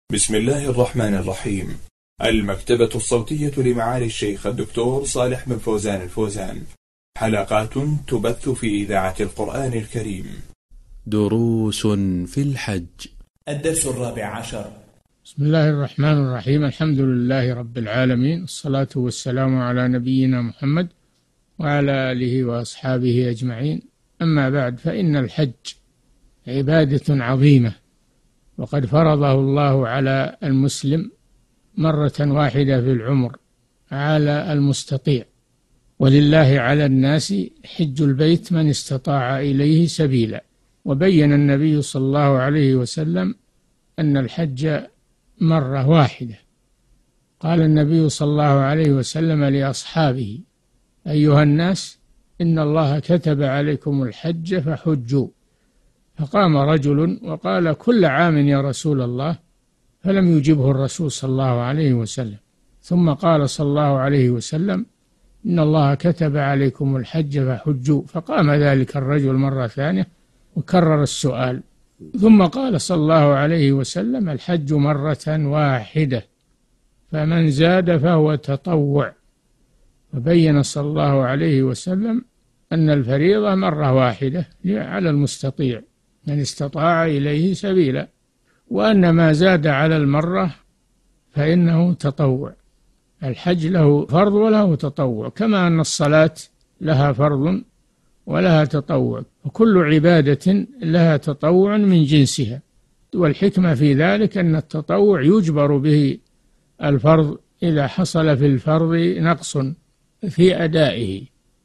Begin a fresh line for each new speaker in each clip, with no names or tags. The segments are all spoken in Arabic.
بسم الله الرحمن الرحيم. المكتبة الصوتية لمعالي الشيخ الدكتور صالح بن فوزان الفوزان. حلقات تبث في إذاعة القرآن الكريم.
دروس في الحج.
الدرس 14.
بسم الله الرحمن الرحيم. الحمد لله رب العالمين، الصلاة والسلام على نبينا محمد وعلى آله وأصحابه أجمعين. أما بعد، فإن الحج عبادة عظيمة، وقد فرضه الله على المسلم مرة واحدة في العمر على المستطيع. ولله على الناس حج البيت من استطاع إليه سبيلا. وبين النبي صلى الله عليه وسلم أن الحج مرة واحدة. قال النبي صلى الله عليه وسلم لأصحابه: أيها الناس، إن الله كتب عليكم الحج فحجوا. فقام رجل وقال: كل عام يا رسول الله. فلم يجبه الرسول صلى الله عليه وسلم. ثم قال صلى الله عليه وسلم: إن الله كتب عليكم الحج فحجوا. فقام ذلك الرجل مرة ثانية وكرر السؤال. ثم قال صلى الله عليه وسلم: الحج مرة واحدة، فمن زاد فهو تطوع. وبين صلى الله عليه وسلم أن الفريضة مرة واحدة على المستطيع من استطاع إليه سبيلا، وأن ما زاد على المرة فإنه تطوع. الحج له فرض وله تطوع، كما أن الصلاة لها فرض ولها تطوع، وكل عبادة لها تطوع من جنسها. والحكمة في ذلك أن التطوع يجبر به الفرض إذا حصل في الفرض نقص في أدائه.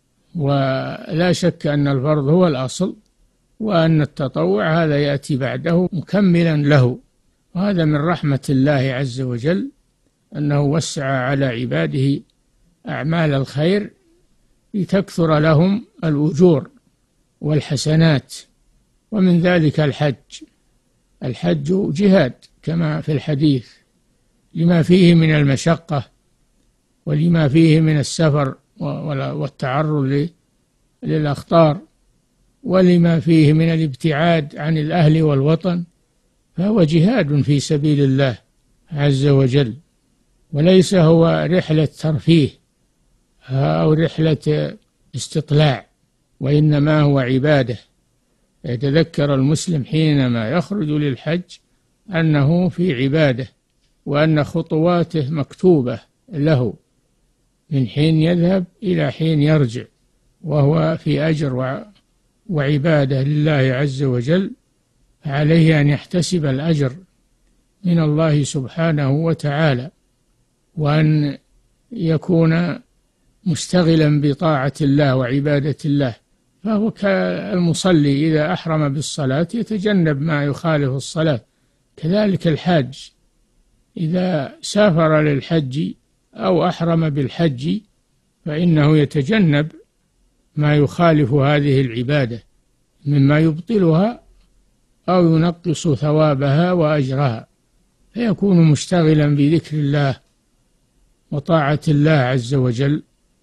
ولا شك أن الفرض هو الأصل، وأن التطوع هذا يأتي بعده مكملا له. وهذا من رحمة الله عز وجل، أنه وسع على عباده أعمال الخير لتكثر لهم الأجور والحسنات. ومن ذلك الحج جهاد كما في الحديث، لما فيه من المشقة ولما فيه من السفر والتعرض للأخطار، ولما فيه من الابتعاد عن الأهل والوطن، فهو جهاد في سبيل الله عز وجل، وليس هو رحلة ترفيه أو رحلة استطلاع، وإنما هو عبادة. يتذكر المسلم حينما يخرج للحج أنه في عبادة، وأن خطواته مكتوبة له من حين يذهب إلى حين يرجع، وهو في أجر وعبادة لله عز وجل. عليه أن يحتسب الأجر من الله سبحانه وتعالى، وأن يكون مستغلا بطاعة الله وعبادة الله. فهو كالمصلي إذا أحرم بالصلاة يتجنب ما يخالف الصلاة، كذلك الحاج إذا سافر للحج أو أحرم بالحج فإنه يتجنب ما يخالف هذه العبادة مما يبطلها أو ينقص ثوابها وأجرها، فيكون مشتغلا بذكر الله وطاعة الله عز وجل،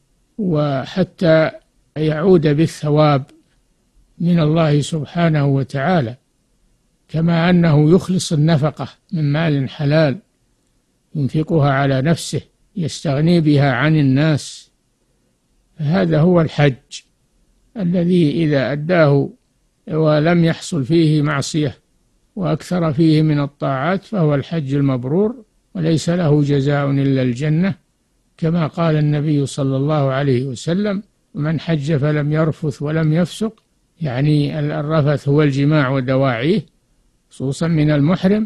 وحتى يعود بالثواب من الله سبحانه وتعالى. كما أنه يخلص النفقة من مال حلال ينفقها على نفسه يستغني بها عن الناس. هذا هو الحج الذي إذا أداه ولم يحصل فيه معصية وأكثر فيه من الطاعات فهو الحج المبرور، وليس له جزاء إلا الجنة، كما قال النبي صلى الله عليه وسلم: من حج فلم يرفث ولم يفسق، يعني الرفث هو الجماع ودواعيه خصوصا من المحرم،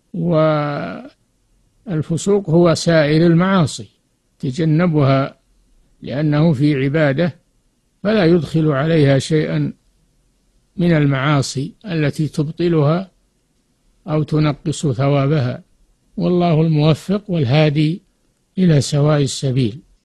والفسوق هو سائر المعاصي تجنبها، لأنه في عبادة فلا يدخل عليها شيئا من المعاصي التي تبطلها أو تنقص ثوابها. والله الموفق والهادي إلى سواء السبيل.